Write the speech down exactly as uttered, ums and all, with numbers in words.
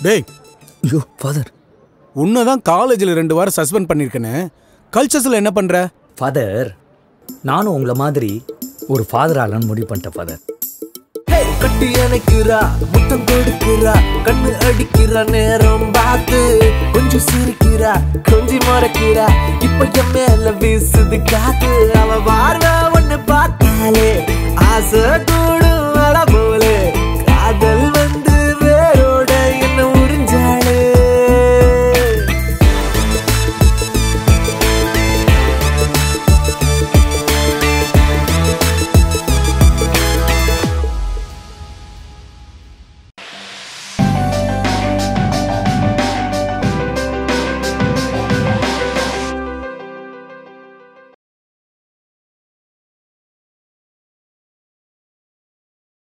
டேய் ஐயோ ஃபாதர், உன்னதான் காலேஜில் ரெண்டு வாரம் சஸ்பெண்ட் பண்ணியிருக்கேன்னு கல்ச்சர்ஸில் என்ன பண்ணுற? ஃபாதர் நானும் உங்களை மாதிரி ஒரு ஃபாதர் ஆகலான்னு முடிவு பண்ணிட்டேன் ஃபாதர். கட்டி அணைக்கிறா, முத்தம் கொடுக்கிறா, கண்ணு அடிக்கிறா, நேரம் பார்த்து கொஞ்சம் சிரிக்கிறா, கொஞ்சம் மறக்கிறா, இப்ப என் மேல வீசுது காத்து. அவ பார்வை ஒண்ணு பார்த்தாலே ஆசை கூட